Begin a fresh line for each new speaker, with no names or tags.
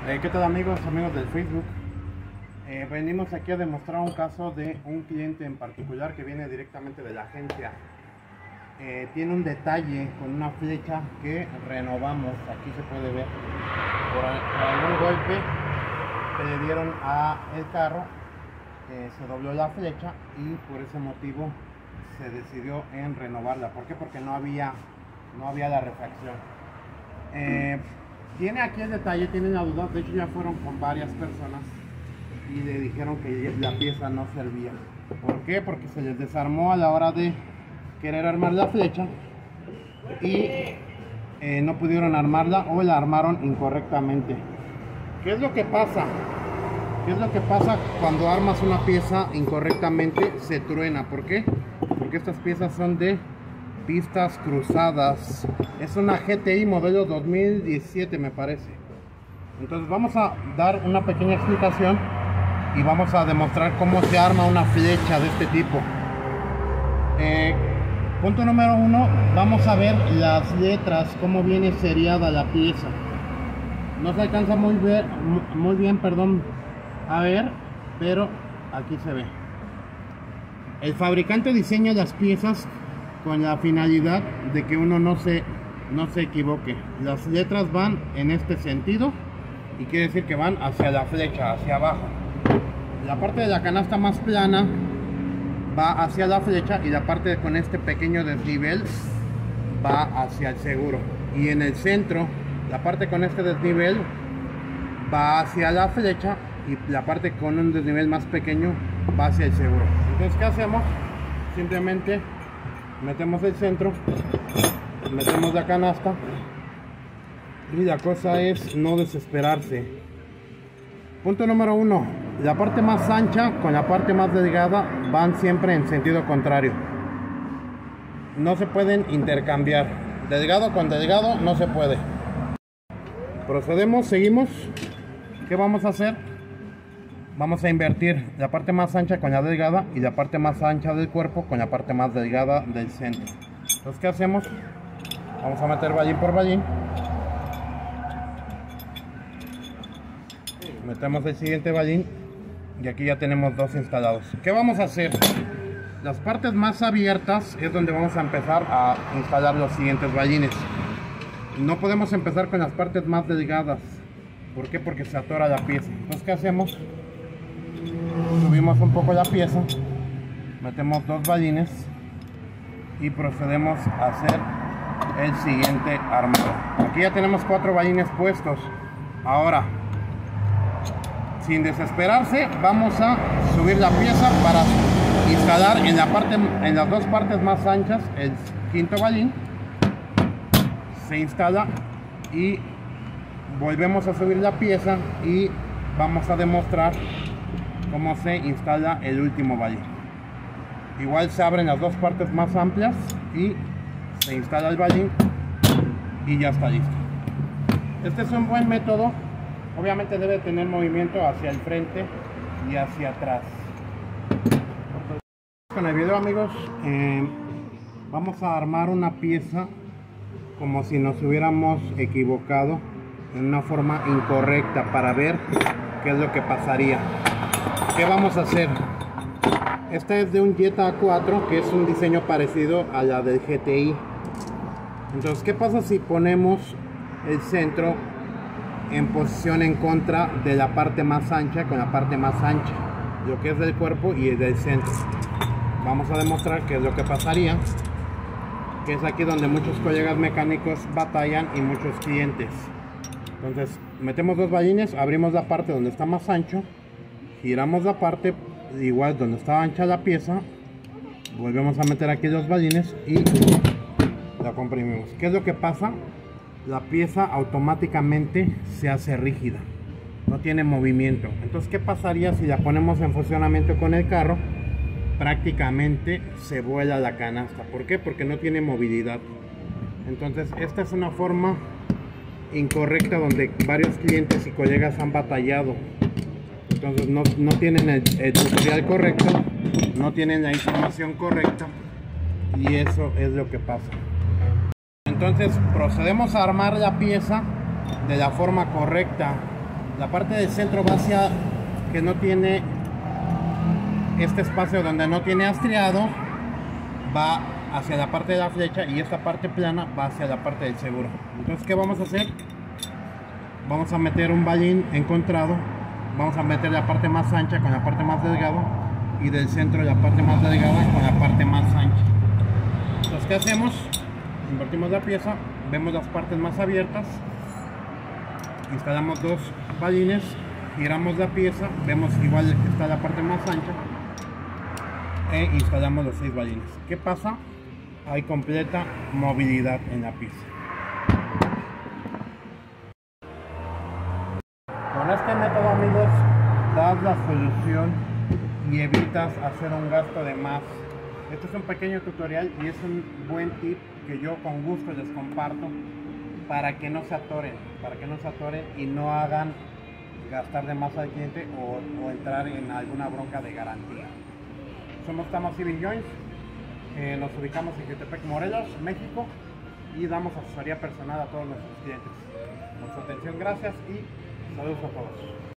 ¿Qué tal amigos del Facebook? Venimos aquí a demostrar un caso de un cliente en particular que viene directamente de la agencia. Tiene un detalle con una flecha que renovamos, aquí se puede ver, por algún golpe que le dieron a el carro, se dobló la flecha y por ese motivo se decidió en renovarla. ¿Por qué? Porque no había la refacción. Tiene aquí el detalle, tiene la duda, de hecho ya fueron con varias personas y le dijeron que la pieza no servía. ¿Por qué? Porque se les desarmó a la hora de querer armar la flecha y no pudieron armarla o la armaron incorrectamente. ¿Qué es lo que pasa? ¿Qué es lo que pasa cuando armas una pieza incorrectamente? Se truena. ¿Por qué? Porque estas piezas son de pistas cruzadas. Es una GTI modelo 2017 me parece. Entonces vamos a dar una pequeña explicación y vamos a demostrar cómo se arma una flecha de este tipo. Punto número 1, vamos a ver las letras, cómo viene seriada la pieza. No se alcanza muy bien, a ver, pero aquí se ve. El fabricante diseña las piezas con la finalidad de que uno no se equivoque. Las letras van en este sentido y quiere decir que van hacia la flecha, hacia abajo. La parte de la canasta más plana va hacia la flecha y la parte con este pequeño desnivel va hacia el seguro. Y en el centro, la parte con este desnivel va hacia la flecha y la parte con un desnivel más pequeño va hacia el seguro. Entonces, ¿qué hacemos? Simplemente metemos el centro, metemos la canasta y la cosa es no desesperarse. Punto número 1, la parte más ancha con la parte más delgada van siempre en sentido contrario. No se pueden intercambiar. Delgado con delgado no se puede. Procedemos, seguimos. ¿Qué vamos a hacer? Vamos a invertir la parte más ancha con la delgada y la parte más ancha del cuerpo con la parte más delgada del centro. Entonces, ¿qué hacemos? Vamos a meter ballín por ballín. Metemos el siguiente ballín y aquí ya tenemos dos instalados. ¿Qué vamos a hacer? Las partes más abiertas es donde vamos a empezar a instalar los siguientes ballines. No podemos empezar con las partes más delgadas. ¿Por qué? Porque se atora la pieza. Entonces, ¿qué hacemos? Subimos un poco la pieza, metemos dos ballines y procedemos a hacer el siguiente armado. Aquí ya tenemos 4 ballines puestos. Ahora, sin desesperarse, vamos a subir la pieza para instalar en las dos partes más anchas el quinto ballín. Se instala y volvemos a subir la pieza y vamos a demostrar cómo se instala el último ballín. Igual se abren las dos partes más amplias y se instala el ballín y ya está listo. Este es un buen método. Obviamente debe tener movimiento hacia el frente y hacia atrás. Con el video, amigos, vamos a armar una pieza como si nos hubiéramos equivocado en una forma incorrecta para ver qué es lo que pasaría. ¿Qué vamos a hacer? Esta es de un Jetta A4, que es un diseño parecido a la del GTI. Entonces, ¿qué pasa si ponemos el centro en posición en contra de la parte más ancha con la parte más ancha, lo que es del cuerpo y el del centro? Vamos a demostrar qué es lo que pasaría, que es aquí donde muchos colegas mecánicos batallan y muchos clientes. Entonces, metemos dos ballines, abrimos la parte donde está más ancho, giramos la parte igual donde está ancha la pieza, volvemos a meter aquí los ballines y la comprimimos. ¿Qué es lo que pasa? La pieza automáticamente se hace rígida, no tiene movimiento. Entonces, ¿qué pasaría si la ponemos en funcionamiento con el carro? Prácticamente se vuela la canasta. ¿Por qué? Porque no tiene movilidad. Entonces, esta es una forma incorrecta donde varios clientes y colegas han batallado. Entonces no tienen el tutorial correcto, no tienen la información correcta y eso es lo que pasa. Entonces procedemos a armar la pieza de la forma correcta. La parte del centro va hacia, que no tiene este espacio donde no tiene estriado, va hacia la parte de la flecha, y esta parte plana va hacia la parte del seguro. Entonces, ¿qué vamos a hacer? Vamos a meter un ballín encontrado, vamos a meter la parte más ancha con la parte más delgada, y del centro la parte más delgada con la parte más ancha. Entonces, ¿qué hacemos? Invertimos la pieza, vemos las partes más abiertas, instalamos dos ballines, giramos la pieza, vemos igual que está la parte más ancha, e instalamos los 6 ballines. ¿Qué pasa? Hay completa movilidad en la pieza. Con este método, amigos, das la solución y evitas hacer un gasto de más. Este es un pequeño tutorial y es un buen tip que yo con gusto les comparto para que no se atoren, y no hagan gastar de más al cliente o entrar en alguna bronca de garantía. Somos Tama Civil Joints, nos ubicamos en Jutepec, Morelos, México, y damos asesoría personal a todos nuestros clientes. Por su atención, gracias y saludos a todos.